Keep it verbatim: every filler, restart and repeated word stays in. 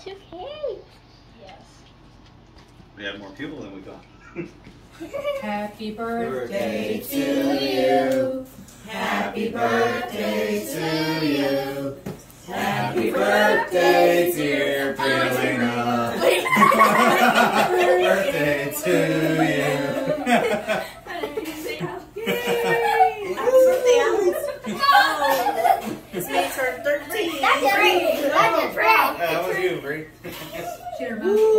two cakes. Yes. We have more people than we thought. Happy birthday to you. Happy birthday to you. Happy birthday, dear Elena. Birthday to you. This makes her thirteen. That's a Bree. That's a Bree. That was you, Bree. Cheer, Mom.